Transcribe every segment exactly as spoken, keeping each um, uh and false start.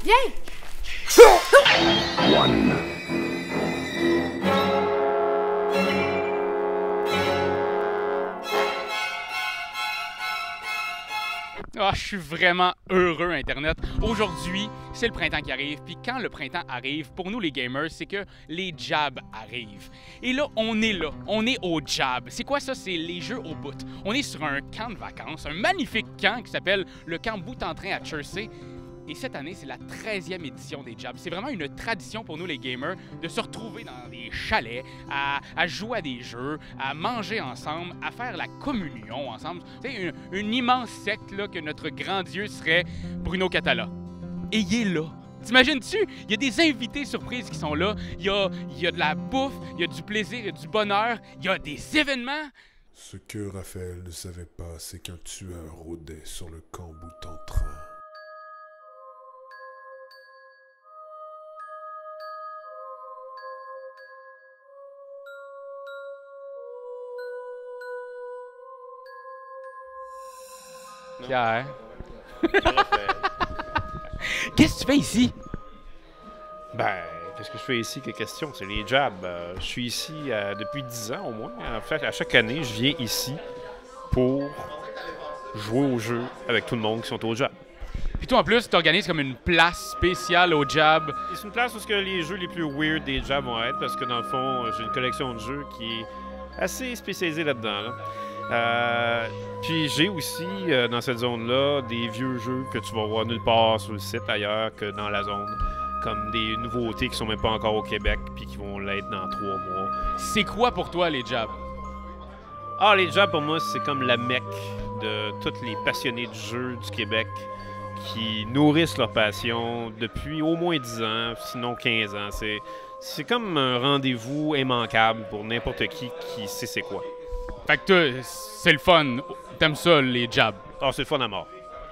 Viens! One. Ah, je suis vraiment heureux, Internet. Aujourd'hui, c'est le printemps qui arrive. Puis quand le printemps arrive, pour nous les gamers, c'est que les jabs arrivent. Et là, on est là. On est au jab. C'est quoi ça? C'est les jeux au bout. On est sur un camp de vacances, un magnifique camp qui s'appelle le camp Bout-en-Train à Chersey. Et cette année, c'est la treizième édition des Jabs. C'est vraiment une tradition pour nous, les gamers, de se retrouver dans des chalets, à, à jouer à des jeux, à manger ensemble, à faire la communion ensemble. C'est une, une immense secte là, que notre grand Dieu serait Bruno Catala. Et il est là. T'imagines-tu? Il y a des invités surprises qui sont là. Il y a, il y a de la bouffe, il y a du plaisir, il y a du bonheur, il y a des événements. Ce que Raphaël ne savait pas, c'est qu'un tueur rôdait sur le camp Bout-en-Train. Pierre. Qu'est-ce que tu fais ici? Ben, qu'est-ce que je fais ici? Quelle question? C'est les jabs. Euh, je suis ici euh, depuis dix ans au moins. En fait, à chaque année, je viens ici pour jouer au jeu avec tout le monde qui sont au jab. Puis toi, en plus, tu organises comme une place spéciale au jab. C'est une place où que les jeux les plus weird des jabs vont être parce que dans le fond, j'ai une collection de jeux qui est assez spécialisée là-dedans. Là. Euh, puis j'ai aussi euh, dans cette zone-là des vieux jeux que tu vas voir nulle part sur le site ailleurs que dans la zone, comme des nouveautés qui sont même pas encore au Québec puis qui vont l'être dans trois mois. C'est quoi pour toi les jabs? Ah, les jabs pour moi c'est comme la mecque de tous les passionnés de jeux du Québec qui nourrissent leur passion depuis au moins dix ans, sinon quinze ans. C'est, c'est comme un rendez-vous immanquable pour n'importe qui qui sait c'est quoi. Fait que toi, c'est le fun. T'aimes ça, les jabs? Ah, c'est le fun à mort.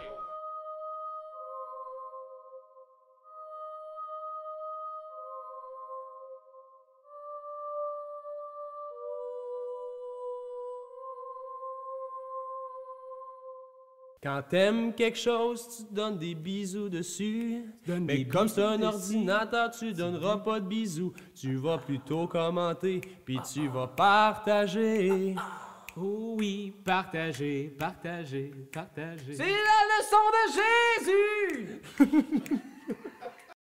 Quand t'aimes quelque chose, tu donnes des bisous dessus. Donne Mais comme c'est un ordinateur, tu donneras pas de bisous. Tu vas plutôt commenter, puis tu vas partager. Oh oui, partager, partager, partager. C'est la leçon de Jésus!